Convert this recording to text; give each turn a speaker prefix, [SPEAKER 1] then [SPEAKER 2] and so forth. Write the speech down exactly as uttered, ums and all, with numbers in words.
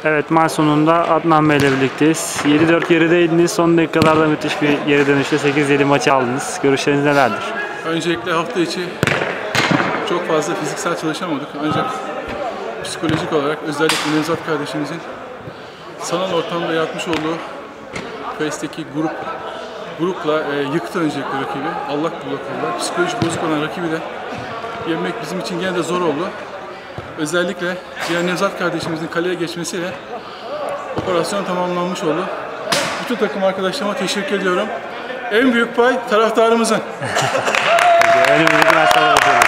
[SPEAKER 1] Evet, maç sonunda Adnan Bey ile birlikteyiz. yedi dört gerideydiniz. Son dakikalarda müthiş bir geri dönüşte sekiz yedi maçı aldınız. Görüşleriniz nelerdir?
[SPEAKER 2] Öncelikle hafta içi çok fazla fiziksel çalışamadık. Ancak psikolojik olarak özellikle Nevzat kardeşimizin sanal ortamda yapmış olduğu Face'teki grup grupla e, yıktı öncelikle rakibi. Allak bullak oldular. Psikoloji bozuk olan rakibi de yenmek bizim için gene de zor oldu. Özellikle diğer Nevzat kardeşimizin kaleye geçmesiyle operasyon tamamlanmış oldu. Bütün takım arkadaşlarıma teşekkür ediyorum. En büyük pay taraftarımızın.
[SPEAKER 1] Önümüzdeki maçlarda